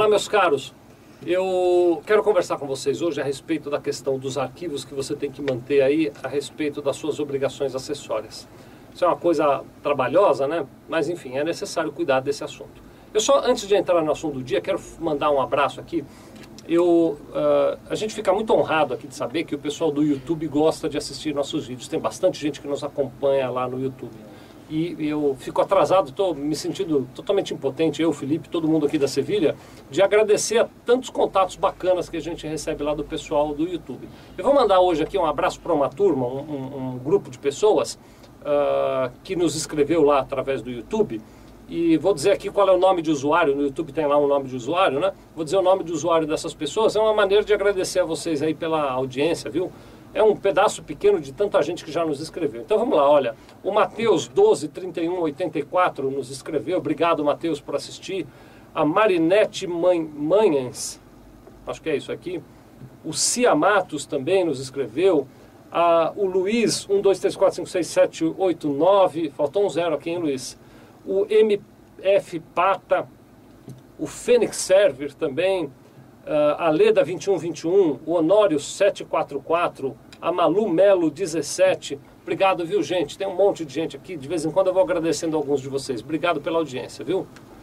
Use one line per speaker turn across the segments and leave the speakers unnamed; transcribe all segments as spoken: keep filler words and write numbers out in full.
Olá, meus caros. Eu quero conversar com vocês hoje a respeito da questão dos arquivos que você tem que manter aí a respeito das suas obrigações acessórias. Isso é uma coisa trabalhosa, né? Mas, enfim, é necessário cuidar desse assunto. Eu só, antes de entrar no assunto do dia, quero mandar um abraço aqui. Eu, uh, a gente fica muito honrado aqui de saber que o pessoal do YouTube gosta de assistir nossos vídeos. Tem bastante gente que nos acompanha lá no YouTube. E eu fico atrasado, estou me sentindo totalmente impotente, eu, Felipe, todo mundo aqui da Sevilha, de agradecer a tantos contatos bacanas que a gente recebe lá do pessoal do YouTube. Eu vou mandar hoje aqui um abraço para uma turma, um, um, um grupo de pessoas uh, que nos escreveu lá através do YouTube. E vou dizer aqui qual é o nome de usuário, no YouTube tem lá um nome de usuário, né? Vou dizer o nome de usuário dessas pessoas, é uma maneira de agradecer a vocês aí pela audiência, viu? É um pedaço pequeno de tanta gente que já nos escreveu. Então vamos lá, olha, o Matheus doze, trinta e um, oitenta e quatro nos escreveu, obrigado Matheus por assistir. A Marinete Manhães, acho que é isso aqui. O Cia Matos também nos escreveu. A, o Luiz, um, dois, três, quatro, cinco, seis, sete, oito, nove, faltou um zero aqui, hein, Luiz? O M F Pata, o Fênix Server também. Uh, a Leda vinte e um vinte e um, o Honório sete quatro quatro, a Malu Melo dezessete. Obrigado, viu, gente? Tem um monte de gente aqui. De vez em quando eu vou agradecendo a alguns de vocês. Obrigado pela audiência, viu?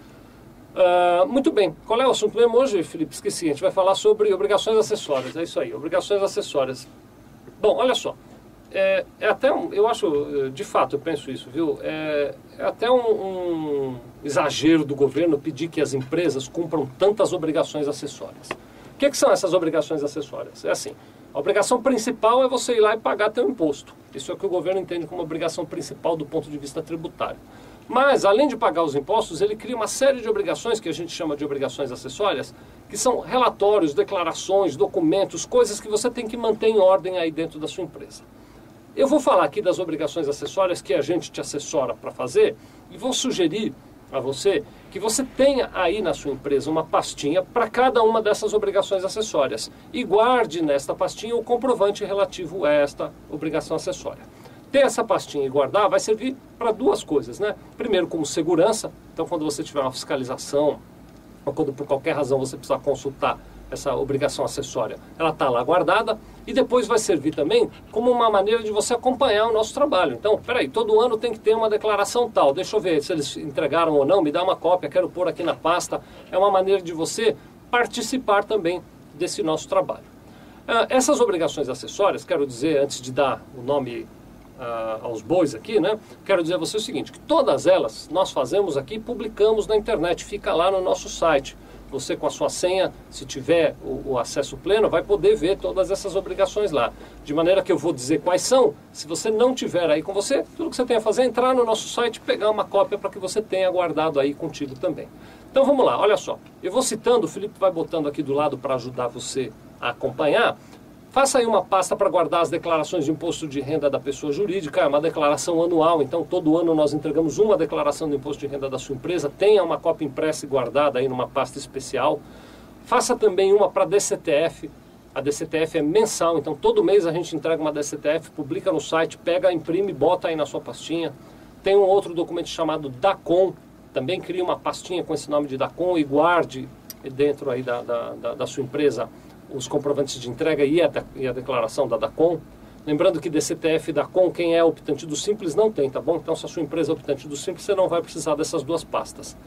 Uh, muito bem. Qual é o assunto mesmo hoje, Felipe? Esqueci. A gente vai falar sobre obrigações acessórias. É isso aí, obrigações acessórias. Bom, olha só. É, é até um, eu acho, de fato, eu penso isso, viu? É, é até um, um exagero do governo pedir que as empresas cumpram tantas obrigações acessórias. O que, que são essas obrigações acessórias? É assim, a obrigação principal é você ir lá e pagar teu imposto. Isso é o que o governo entende como obrigação principal do ponto de vista tributário. Mas, além de pagar os impostos, ele cria uma série de obrigações, que a gente chama de obrigações acessórias, que são relatórios, declarações, documentos, coisas que você tem que manter em ordem aí dentro da sua empresa. Eu vou falar aqui das obrigações acessórias que a gente te assessora para fazer e vou sugerir a você que você tenha aí na sua empresa uma pastinha para cada uma dessas obrigações acessórias e guarde nesta pastinha o comprovante relativo a esta obrigação acessória. Ter essa pastinha e guardar vai servir para duas coisas, né? Primeiro, como segurança, então quando você tiver uma fiscalização ou quando por qualquer razão você precisar consultar essa obrigação acessória, ela está lá guardada, e depois vai servir também como uma maneira de você acompanhar o nosso trabalho. Então, peraí, todo ano tem que ter uma declaração tal, deixa eu ver se eles entregaram ou não, me dá uma cópia, quero pôr aqui na pasta. É uma maneira de você participar também desse nosso trabalho. Uh, essas obrigações acessórias, quero dizer, antes de dar o nome uh, aos bois aqui, né, quero dizer a você o seguinte, que todas elas nós fazemos aqui, publicamos na internet, fica lá no nosso site. Você com a sua senha, se tiver o, o acesso pleno, vai poder ver todas essas obrigações lá. De maneira que eu vou dizer quais são. Se você não tiver aí com você, tudo que você tem a fazer é entrar no nosso site e pegar uma cópia para que você tenha guardado aí contigo também. Então vamos lá, olha só. Eu vou citando, o Felipe vai botando aqui do lado para ajudar você a acompanhar. Faça aí uma pasta para guardar as declarações de imposto de renda da pessoa jurídica, é uma declaração anual, então todo ano nós entregamos uma declaração do imposto de renda da sua empresa, tenha uma cópia impressa e guardada aí numa pasta especial. Faça também uma para D C T F, a D C T F é mensal, então todo mês a gente entrega uma D C T F, publica no site, pega, imprime, bota aí na sua pastinha. Tem um outro documento chamado DACOM, também cria uma pastinha com esse nome de DACOM e guarde dentro aí da, da, da, da sua empresa os comprovantes de entrega e a, e a declaração da DACOM. Lembrando que D C T F e DACOM, quem é optante do Simples não tem, tá bom? Então se a sua empresa é optante do Simples, você não vai precisar dessas duas pastas.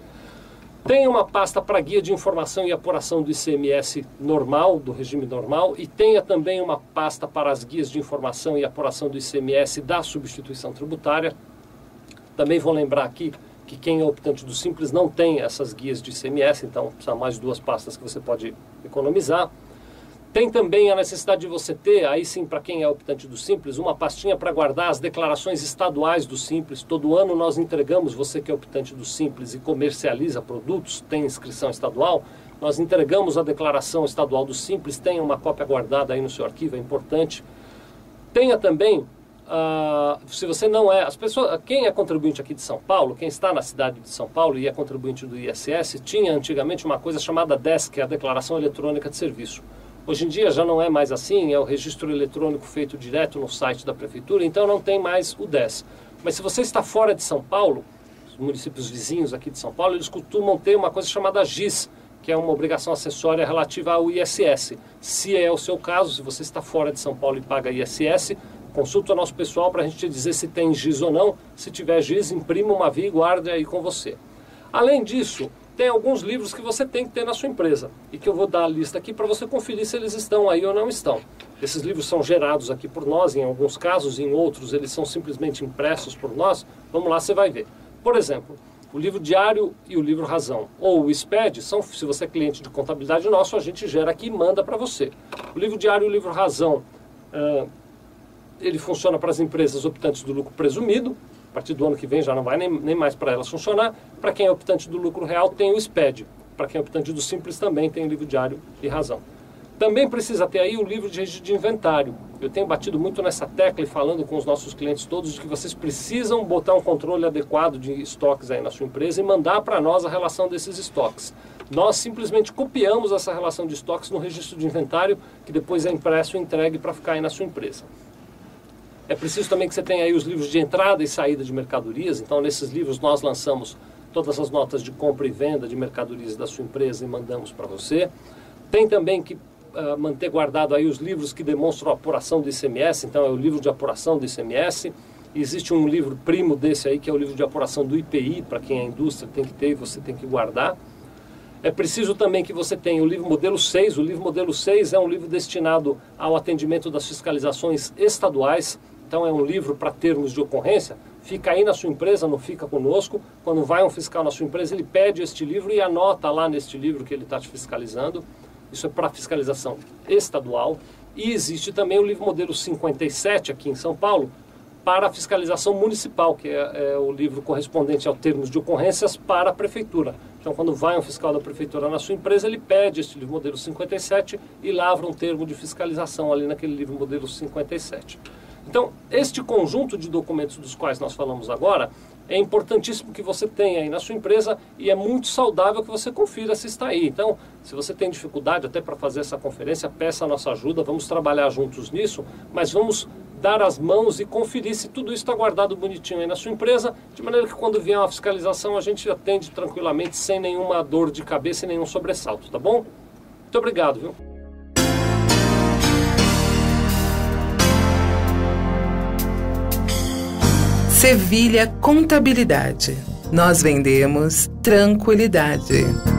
Tem uma pasta para guia de informação e apuração do I C M S normal, do regime normal, e tenha também uma pasta para as guias de informação e apuração do I C M S da substituição tributária. Também vou lembrar aqui que quem é optante do Simples não tem essas guias de I C M S, então são mais duas pastas que você pode economizar. Tem também a necessidade de você ter, aí sim para quem é optante do Simples, uma pastinha para guardar as declarações estaduais do Simples. Todo ano nós entregamos, você que é optante do Simples e comercializa produtos, tem inscrição estadual, nós entregamos a declaração estadual do Simples, tenha uma cópia guardada aí no seu arquivo, é importante. Tenha também, uh, se você não é, as pessoas, quem é contribuinte aqui de São Paulo, quem está na cidade de São Paulo e é contribuinte do I S S, tinha antigamente uma coisa chamada D E S, que é a Declaração Eletrônica de Serviço. Hoje em dia já não é mais assim, é o registro eletrônico feito direto no site da prefeitura, então não tem mais o D E S. Mas se você está fora de São Paulo, os municípios vizinhos aqui de São Paulo, eles costumam ter uma coisa chamada G I S, que é uma obrigação acessória relativa ao I S S. Se é o seu caso, se você está fora de São Paulo e paga I S S, consulta o nosso pessoal para a gente te dizer se tem giz ou não. Se tiver giz, imprima uma via e guarde aí com você. Além disso, tem alguns livros que você tem que ter na sua empresa e que eu vou dar a lista aqui para você conferir se eles estão aí ou não estão. Esses livros são gerados aqui por nós, em alguns casos, em outros eles são simplesmente impressos por nós. Vamos lá, você vai ver. Por exemplo, o livro Diário e o livro Razão, ou o S P E D, são, se você é cliente de contabilidade nosso, a gente gera aqui e manda para você. O livro Diário e o livro Razão, uh, ele funciona para as empresas optantes do lucro presumido. A partir do ano que vem já não vai nem, nem mais para elas funcionar. Para quem é optante do lucro real, tem o S P E D. Para quem é optante do Simples, também tem o livro Diário e Razão. Também precisa ter aí o livro de registro de inventário. Eu tenho batido muito nessa tecla e falando com os nossos clientes todos de que vocês precisam botar um controle adequado de estoques aí na sua empresa e mandar para nós a relação desses estoques. Nós simplesmente copiamos essa relação de estoques no registro de inventário, que depois é impresso e entregue para ficar aí na sua empresa. É preciso também que você tenha aí os livros de entrada e saída de mercadorias. Então, nesses livros nós lançamos todas as notas de compra e venda de mercadorias da sua empresa e mandamos para você. Tem também que uh, manter guardado aí os livros que demonstram a apuração do I C M S. Então, é o livro de apuração do I C M S. E existe um livro primo desse aí, que é o livro de apuração do I P I, para quem é indústria tem que ter e você tem que guardar. É preciso também que você tenha o livro modelo seis. O livro modelo seis é um livro destinado ao atendimento das fiscalizações estaduais. Então é um livro para termos de ocorrência, fica aí na sua empresa, não fica conosco. Quando vai um fiscal na sua empresa, ele pede este livro e anota lá neste livro que ele está te fiscalizando. Isso é para fiscalização estadual. E existe também o livro modelo cinquenta e sete aqui em São Paulo, para a fiscalização municipal, que é, é o livro correspondente ao termos de ocorrências para a prefeitura. Então, quando vai um fiscal da prefeitura na sua empresa, ele pede este livro modelo cinquenta e sete e lavra um termo de fiscalização ali naquele livro modelo cinquenta e sete. Então, este conjunto de documentos dos quais nós falamos agora é importantíssimo que você tenha aí na sua empresa e é muito saudável que você confira se está aí. Então, se você tem dificuldade até para fazer essa conferência, peça a nossa ajuda, vamos trabalhar juntos nisso, mas vamos dar as mãos e conferir se tudo isso está guardado bonitinho aí na sua empresa, de maneira que quando vier uma fiscalização a gente atende tranquilamente, sem nenhuma dor de cabeça e nenhum sobressalto, tá bom? Muito obrigado, viu?
Sevilha Contabilidade. Nós vendemos tranquilidade.